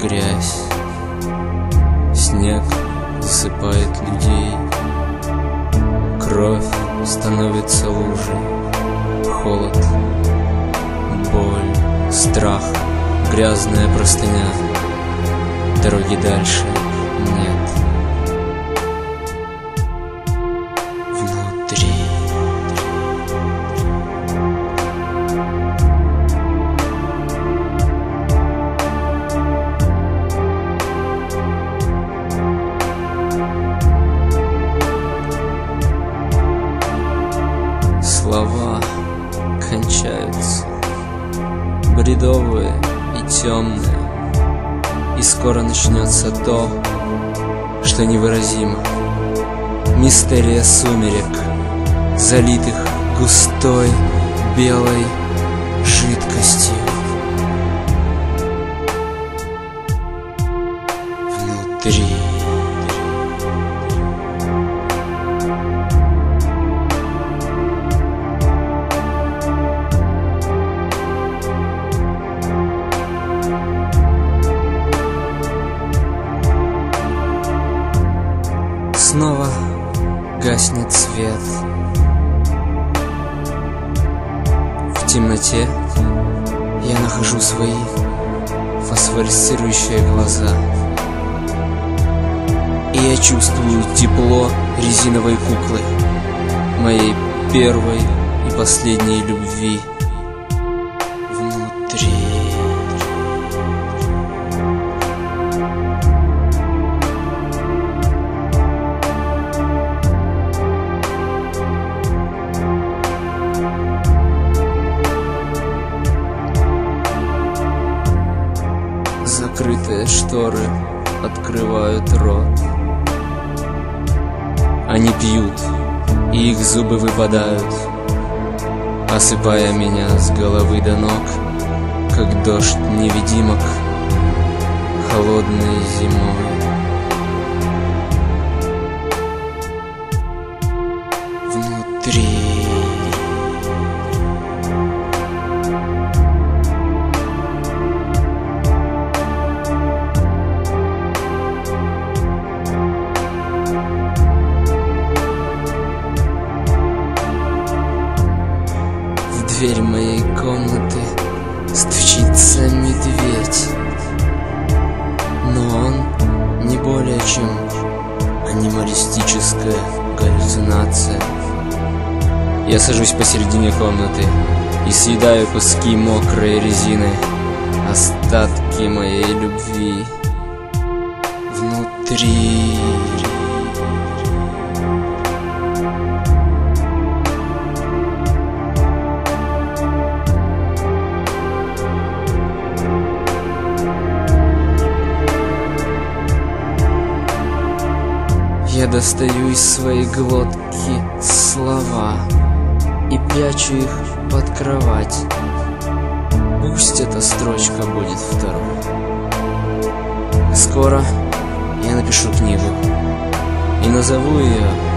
грязь, снег засыпает людей, кровь становится лужей, холод, боль, страх, грязная простыня, дороги дальше нет. Внутри слова кончаются, бредовые и темные, и скоро начнется то, что невыразимо. Мистерия сумерек, залитых густой белой жидкостью. Внутри снова гаснет свет. В темноте я нахожу свои фосфоресцирующие глаза, и я чувствую тепло резиновой куклы, моей первой и последней любви. Внутри закрытые шторы открывают рот. Они пьют, и их зубы выпадают, осыпая меня с головы до ног, как дождь невидимок холодной зимой. Внутри в дверь моей комнаты стучится медведь, но он не более чем анималистическая галлюцинация. Я сажусь посередине комнаты и съедаю куски мокрой резины, остатки моей любви. Внутри я достаю из своей глотки слова и прячу их под кровать. Пусть эта строчка будет второй. Скоро я напишу книгу и назову ее